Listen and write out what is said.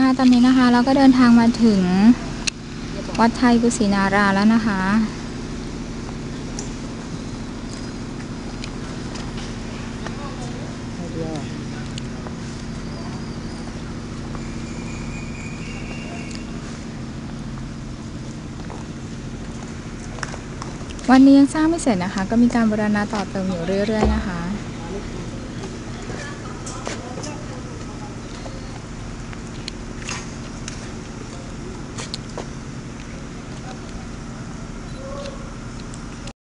ตอนนี้นะคะเราก็เดินทางมาถึงวัดไทยกุสินาราแล้วนะคะวันนี้ยังสร้างไม่เสร็จนะคะก็มีการบูรณะต่อเติมอยู่เรื่อยๆนะคะ